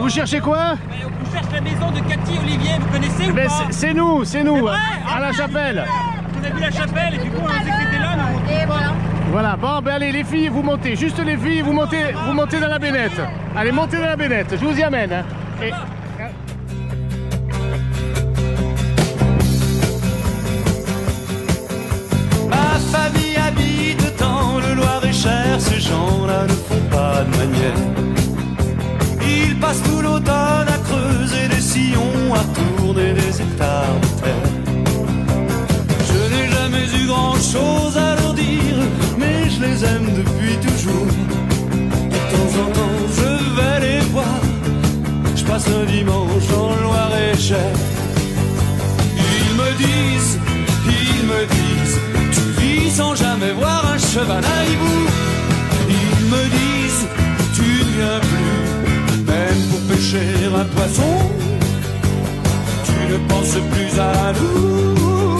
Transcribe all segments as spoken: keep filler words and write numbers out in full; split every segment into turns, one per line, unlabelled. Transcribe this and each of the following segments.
vous cherchez quoi?
On cherche la maison de Cathy Olivier, vous connaissez ou
Mais
pas?
c'est nous, c'est nous,
vrai
à la chapelle.
On a vu la chapelle et du coup on a dit que c'était là, mais on...
Et voilà.
Voilà, bon ben allez les filles, vous montez, juste les filles, vous montez, vous montez dans la bénette. Allez, montez dans la bénette, je vous y amène. Hein. Et...
Ma famille habite dans le Loir-et-Cher, ces gens-là ne font pas de manière. Ils passent tout l'automne à creuser des sillons, à tourner des hectares de terre. Je n'ai jamais eu grand-chose à leur dire, mais je les aime depuis toujours. De temps en temps, je vais les voir, je passe un dimanche dans le Loir-et-Cher. Ils me disent, ils me disent, tu vis sans jamais voir un cheval à hibou. Ils me disent, tu ne viens plus, même pour pêcher un poisson. Tu ne penses plus à nous.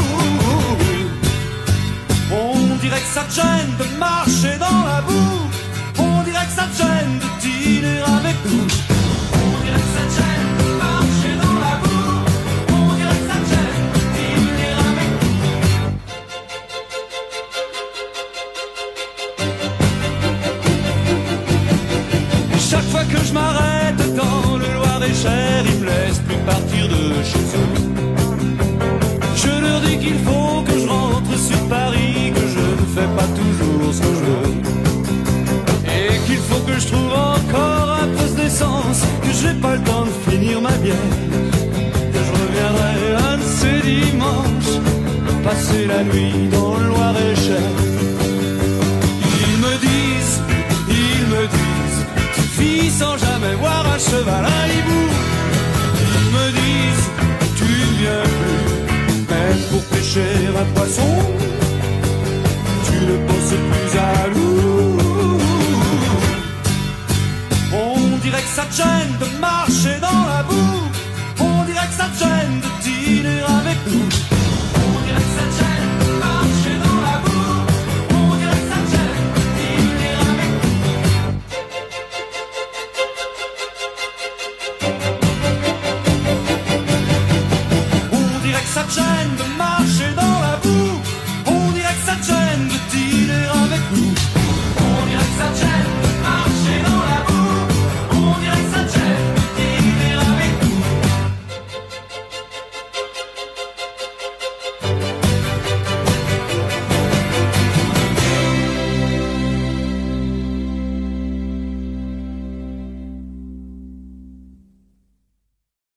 On dirait que ça te gêne de marcher dans la boue. On dirait que ça te gêne de dîner avec nous. On dirait que ça te gêne de marcher dans la boue. On dirait que ça te gêne de dîner avec nous. Et chaque fois que je m'arrête dans le Loir-et-Cher, ils me laissent plus partir de chez eux. Je leur dis qu'il faut que je rentre sur Paris, que je ne fais pas toujours ce que je veux. Et qu'il faut que je trouve encore un poste d'essence, que je n'ai pas le temps de finir ma bière. Que je reviendrai un de ces dimanches, passer la nuit dans le Loir-et-Cher. Ils me disent, ils me disent, tu vis sans jamais voir un cheval, un hibou. Ils me disent, tu ne viens plus, même pour pêcher un poisson. Tu ne penses plus à nous. On dirait que ça te gêne de marcher dans la boue. On dirait que ça te gêne de dîner avec nous. On dirait que ça te gêne de marcher dans la boue. On dirait que ça te gêne de dîner avec nous. On dirait que ça te gêne